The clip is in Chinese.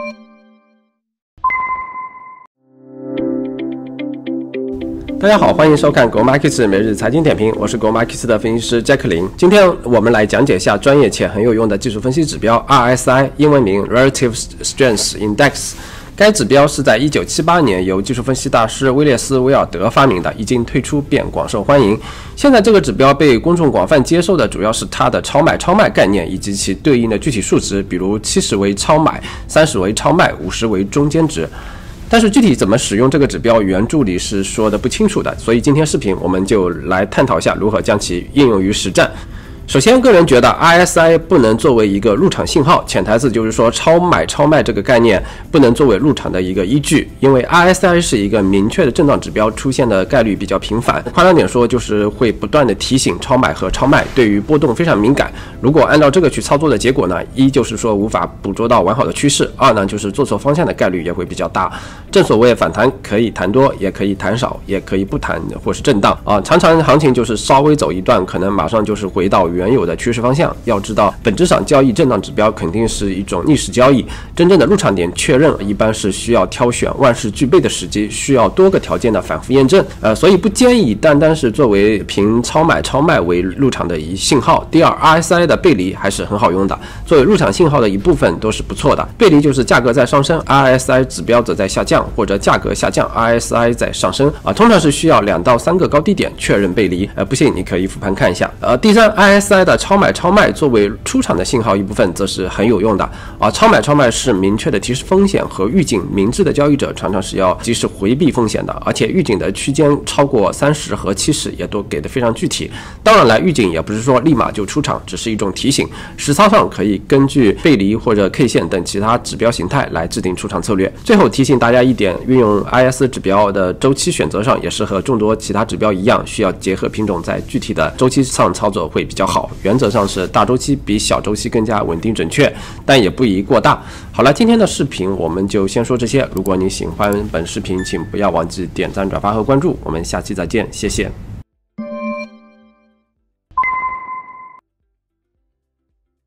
大家好，欢迎收看 Go Markets 每日财经点评，我是 Go Markets 的分析师 Jack 林。今天我们来讲解一下专业且很有用的技术分析指标 RSI， 英文名 Relative Strength Index。该指标是在1978年由技术分析大师威列斯·威尔德发明的，一经推出便广受欢迎。现在这个指标被公众广泛接受的主要是它的超买概念以及其对应的具体数值，比如70为超买，30为超卖，50为中间值。但是具体怎么使用这个指标，原著里是说的不清楚的，所以今天视频我们就来探讨一下如何将其应用于实战。首先，个人觉得 RSI 不能作为一个入场信号，潜台词就是说超买超卖这个概念不能作为入场的一个依据，因为 RSI 是一个明确的震荡指标，出现的概率比较频繁。夸张点说，就是会不断的提醒超买和超卖，对于波动非常敏感。如果按照这个去操作的结果呢，一就是说无法捕捉到完好的趋势，二呢就是做错方向的概率也会比较大。正所谓反弹可以弹多，也可以弹少，也可以不弹或是震荡啊。常常行情就是稍微走一段，可能马上就是回到原有的趋势方向。要知道，本质上交易震荡指标肯定是一种逆势交易，真正的入场点确认一般是需要挑选万事俱备的时机，需要多个条件的反复验证。所以不建议单单是作为凭超买超卖为入场的一信号。第二 ，RSI 的背离还是很好用的，作为入场信号的一部分都是不错的。背离就是价格在上升 ，RSI 指标则在下降，或者价格下降 ，RSI 在上升通常是需要2到3个高低点确认背离。不信你可以复盘看一下。第三 ，RSI 的超买超卖作为出场的信号一部分，则是很有用的超买超卖是明确的提示风险和预警，明智的交易者常常是要及时回避风险的，而且预警的区间超过30和70也都给的非常具体。当然了，预警也不是说立马就出场，只是一种提醒。实操上可以根据背离或者 K 线等其他指标形态来制定出场策略。最后提醒大家一点，运用 IS 指标的周期选择上也是和众多其他指标一样，需要结合品种在具体的周期上操作会比较好。原则上是大周期比小周期更加稳定准确，但也不宜过大。好了，今天的视频我们就先说这些。如果你喜欢本视频，请不要忘记点赞、转发和关注。我们下期再见，谢谢。